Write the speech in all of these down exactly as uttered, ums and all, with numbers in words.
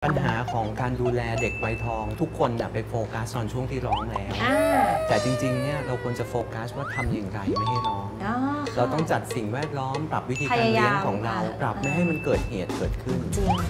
ปัญหาของการดูแลเด็กวัยทองทุกคนไปโฟกัสตอนช่วงที่ร้องแล้วแต่จริงๆเนี่ยเราควรจะโฟกัสว่าทำอย่างไรไม่ให้ร้องเราต้องจัดสิ่งแวดล้อมปรับวิธีการเลี้ยงของเราปรับไม่ให้มันเกิดเหตุเกิดขึ้นจริง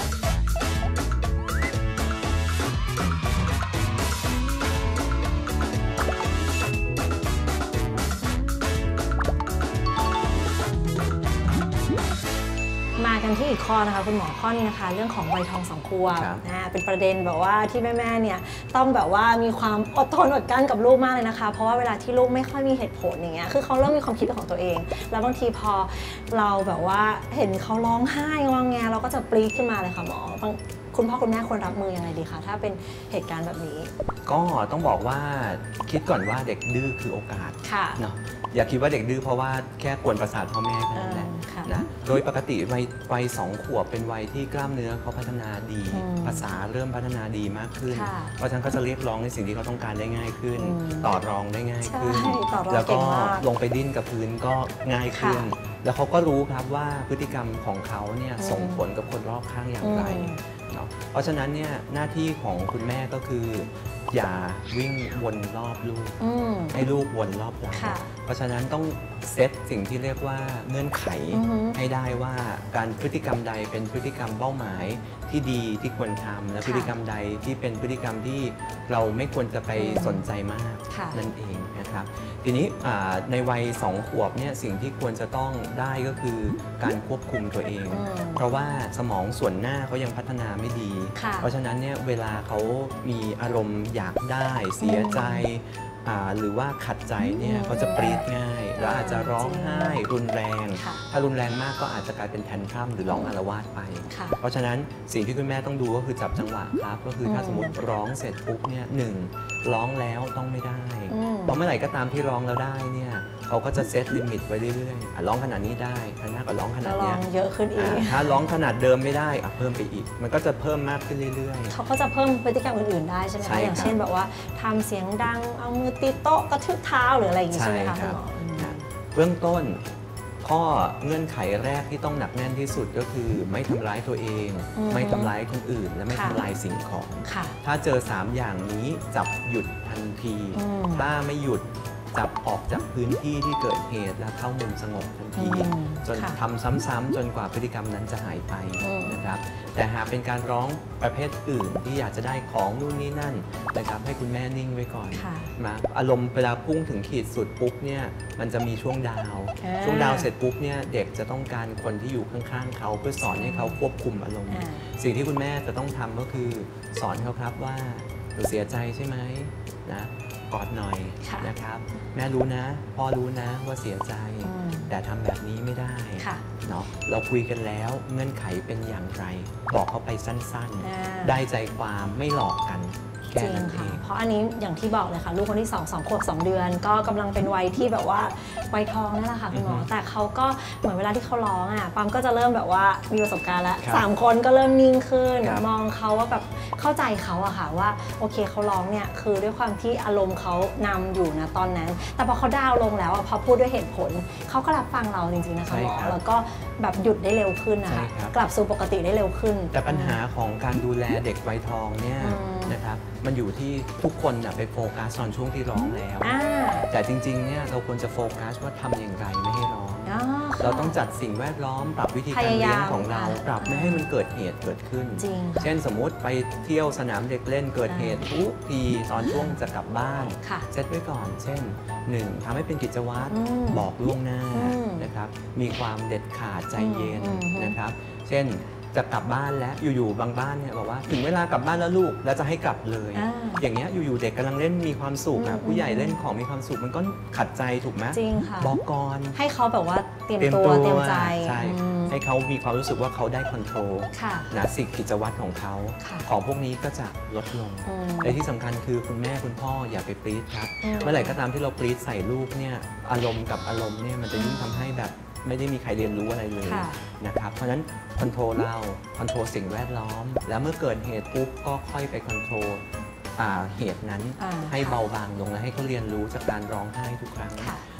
มากันที่อีกข้อนะคะคุณหมอข้อนี้นะคะเรื่องของวัยทองสองขวบนะเป็นประเด็นแบบว่าที่แม่ๆเนี่ยต้องแบบว่ามีความอดทนอดกลั้นกับลูกมากเลยนะคะเพราะว่าเวลาที่ลูกไม่ค่อยมีเหตุผลอย่างเงี้ยคือเขาเริ่มมีความคิดเป็นของตัวเองแล้วบางทีพอเราแบบว่าเห็นเขาร้องไห้งอแงเราก็จะปรี๊ดขึ้นมาเลยค่ะหมอคุณพ่อคุณแม่ควรรับมือยังไงดีคะถ้าเป็นเหตุการณ์แบบนี้ก็ต้องบอกว่าคิดก่อนว่าเด็กดื้อคือโอกาสเนาะอย่าคิดว่าเด็กดื้อเพราะว่าแค่กวนประสาทพ่อแม่แค่นั้นแหละนะโดยปกติวัยวัยสองขวบเป็นวัยที่กล้ามเนื้อเขาพัฒนาดีภาษาเริ่มพัฒนาดีมากขึ้นเพราะฉะนั้นเขาจะเรียกร้องในสิ่งที่เขาต้องการได้ง่ายขึ้นต่อรองได้ง่ายขึ้นแล้วก็ลงไปดิ้นกับพื้นก็ง่ายขึ้นแล้วเขาก็รู้ครับว่าพฤติกรรมของเขาเนี่ยส่งผลกับคนรอบข้างอย่างไรเพราะฉะนั้นเนี่ยหน้าที่ของคุณแม่ก็คืออย่าวิ่งวนรอบลูกให้ลูกวนรอบเราเพราะฉะนั้นต้องเซตสิ่งที่เรียกว่าเงื่อนไขให้ได้ว่าการพฤติกรรมใดเป็นพฤติกรรมเป้าหมายที่ดีที่ควรทำและพฤติกรรมใดที่เป็นพฤติกรรมที่เราไม่ควรจะไปสนใจมากนั่นเองนะครับทีนี้ในวัยสองขวบเนี่ยสิ่งที่ควรจะต้องได้ก็คือการควบคุมตัวเองเพราะว่าสมองส่วนหน้าเขายังพัฒนาไม่ดีเพราะฉะนั้นเนี่ยเวลาเขามีอารมณ์อยากได้เสียใจหรือว่าขัดใจเนี่ยเขาจะปรี๊ดง่ายแล้วอาจจะร้องไห้รุนแรงถ้ารุนแรงมากก็อาจจะกลายเป็นแทนทรัมหรือร้องอาละวาดไปเพราะฉะนั้นสิ่งที่คุณแม่ต้องดูก็คือจับจังหวะครับก็คือถ้าสมมติร้องเสร็จปุ๊บเนี่ยหนึ่งร้องแล้วต้องไม่ได้เพราะเมื่อไหร่ก็ตามที่ร้องแล้วได้เนี่ยเขาก็จะเซตลิมิตไว้เรื่อยๆร้องขนาดนี้ได้ครั้งหน้าก็ร้องขนาดนี้เยอะขึ้นอีกถ้าร้องขนาดเดิมไม่ได้เพิ่มไปอีกมันก็จะเพิ่มมากขึ้นเรื่อยๆเขาก็จะเพิ่มพฤติกรรมอื่นๆได้ใช่ไหมคะอย่างเช่นแบบว่าทำเสียงดังเอามือตีโต๊ะกระทืบเท้าหรืออะไรอย่างนี้ใช่ไหมคะคุณหมอเบื้องต้นข้อเงื่อนไขแรกที่ต้องหนักแน่นที่สุดก็คือไม่ทำร้ายตัวเองไม่ทำร้ายคนอื่นและไม่ทำลายสิ่งของถ้าเจอสามอย่างนี้จับหยุดทันทีถ้าไม่หยุดจับออกจากพื้นที่ที่เกิดเหตุและเข้ามุมสงบทันทีจนทำซ้ำๆจนกว่าพฤติกรรมนั้นจะหายไปนะครับแต่หากเป็นการร้องประเภทอื่นที่อยากจะได้ของนู่นนี่นั่นนะครับให้คุณแม่นิ่งไว้ก่อนมาอารมณ์เวลาพุ่งถึงขีดสุดปุ๊บเนี่ยมันจะมีช่วงดาวช่วงดาวเสร็จปุ๊บเนี่ยเด็กจะต้องการคนที่อยู่ข้างๆเขาเพื่อสอนให้เขาควบคุมอารมณ์สิ่งที่คุณแม่จะต้องทำก็คือสอนเขาครับว่าหนูเสียใจใช่ไหมนะกอดหน่อยนะครับแม่รู้นะพ่อรู้นะว่าเสียใจแต่ทำแบบนี้ไม่ได้เนาะเราคุยกันแล้วเงื่อนไขเป็นอย่างไรบอกเขาไปสั้นๆได้ใจความไม่หลอกกันจริงค่ะเพราะอันนี้อย่างที่บอกเลยค่ะลูกคนที่สองสองขวบสองเดือนก็กำลังเป็นวัยที่แบบว่าวัยทองนั่นแหละค่ะคุณหมอแต่เขาก็เหมือนเวลาที่เขาร้องอ่ะปั๊มก็จะเริ่มแบบว่ามีประสบการณ์แล้วสามคนก็เริ่มนิ่งขึ้นมองเขาว่าแบบเข้าใจเขาอะค่ะว่าโอเคเขาร้องเนี่ยคือด้วยความที่อารมณ์เขานำอยู่นะตอนนั้นแต่พอเขาดาวลงแล้วพอพูดด้วยเหตุผลเขาก็รับฟังเราจริงๆนะคะหมอแล้วก็แบบหยุดได้เร็วขึ้นนะคะกลับสู่ปกติได้เร็วขึ้นแต่ปัญหาของการดูแลเด็กวัยทองเนี่ยนะครับมันอยู่ที่ทุกคนไปโฟกัสตอนช่วงที่ร้องแล้วแต่จริงๆเนี่ยเราควรจะโฟกัสว่าทำอย่างไรไม่ให้ร้องเราต้องจัดสิ่งแวดล้อมปรับวิธีการเลี้ยงของเราปรับไม่ให้มันเกิดเหตุเกิดขึ้นเช่นสมมุติไปเที่ยวสนามเด็กเล่นเกิดเหตุทุกทีตอนช่วงจะกลับบ้านเซตไว้ก่อนเช่นหนึ่งทำให้เป็นกิจวัตรบอกล่วงหน้านะครับมีความเด็ดขาดใจเย็นนะครับเช่นจะกลับบ้านแล้วอยู่ๆบางบ้านเนี่ยบอกว่าถึงเวลากลับบ้านแล้วลูกแล้วจะให้กลับเลย อ, อย่างเงี้ยอยู่ๆเด็กกำลังเล่นมีความสุขนะผู้ใหญ่เล่นของมีความสุขมันก็ขัดใจถูกไหมจริงค่ะบอกก่อนให้เขาแบบว่าเตรียมตัวเตรียมใจใช่ให้เขามีความรู้สึกว่าเขาได้คอนโทรลนะสิ่งกิจวัตรของเขาของพวกนี้ก็จะลดลงและที่สำคัญคือคุณแม่คุณพ่ออย่าไปปรี๊ดครับเมื่อไหร่ก็ตามที่เราปรี๊ดใส่ลูกเนี่ยอารมณ์กับอารมณ์เนี่ยมันจะยิ่งทำให้แบบไม่ได้มีใครเรียนรู้อะไรเลยนะครับเพราะฉะนั้นคอนโทรลเราคอนโทรลสิ่งแวดล้อมแล้วเมื่อเกิดเหตุปุ๊บก็ค่อยไปคอนโทรลเหตุนั้นให้เบาบางลงและให้เขาเรียนรู้จากการร้องไห้ทุกครั้ง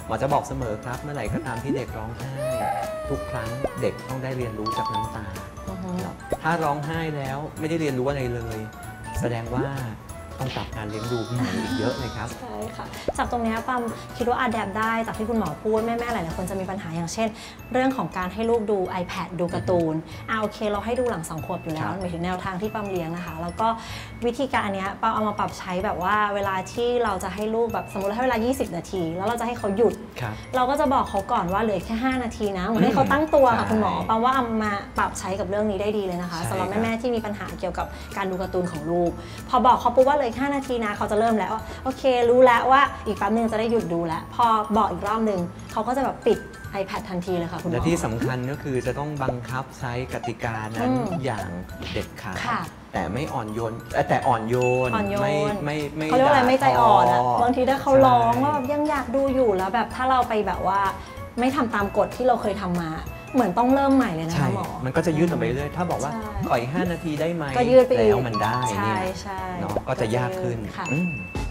หมอจะบอกเสมอครับเมื่อไหร่ก็ตามที่เด็กร้องไห้ทุกครั้งเด็กต้องได้เรียนรู้จากน้ำตาถ้าร้องไห้แล้วไม่ได้เรียนรู้อะไรเลย แสดงว่าต้องปรับการเลี้ยงดูพี่หมออีกเยอะเลยครับใช่ค่ะจากตรงนี้ปั๊มคิดว่าอาแดปได้จากที่คุณหมอพูดแม่ๆหลายๆคนจะมีปัญหาอย่างเช่นเรื่องของการให้ลูกดู iPad ดูการ์ตูนอ่าโอเคเราให้ดูหลังสองขวบอยู่แล้วหมายถึงแนวทางที่ปั๊มเลี้ยงนะคะแล้วก็วิธีการอันนี้ปั๊มเอามาปรับใช้แบบว่าเวลาที่เราจะให้ลูกแบบสมมติให้เวลายี่สิบนาทีแล้วเราจะให้เขาหยุดเราก็จะบอกเขาก่อนว่าเหลือแค่ห้านาทีนะเหมือนให้เขาตั้งตัวค่ะคุณหมอปั๊มว่าเอามาปรับใช้กับเรื่องนี้ได้ดีเลยนะคะสำหรับแม่ๆที่มีปัญหาเกี่ยวกับการดูการ์ตูนของลูกพอบอกเขาปุ๊บว่าเหลือห้านาทีนะเขาจะเริ่มแล้วว่าโอเครู้แล้วว่าอีกแป๊บนึงจะได้หยุดดูแล้วพอบอกอีกรอบนึงเขาก็จะแบบปิด iPad ทันทีเลยค่ะคุณหมอและที่สำคัญก็คือจะต้องบังคับใช้กติกานั้นอย่างเด็ดขาดแต่ไม่อ่อนโยนแต่อ่อนโยนไม่ไม่ไม่เขาเรียกว่าอะไรไม่ใจอ่อนอะบางทีถ้าเขาร้องว่าแบบยังอยากดูอยู่แล้วแบบถ้าเราไปแบบว่าไม่ทำตามกฎที่เราเคยทำมาเหมือนต้องเริ่มใหม่เลยนะคะหมอมันก็จะยืดต่อไปเรื่อยถ้าบอกว่าขออีกห้านาทีได้ไหมก็ยืดไปแล้วมันได้เนี่ยเนาะก็จะยากขึ้น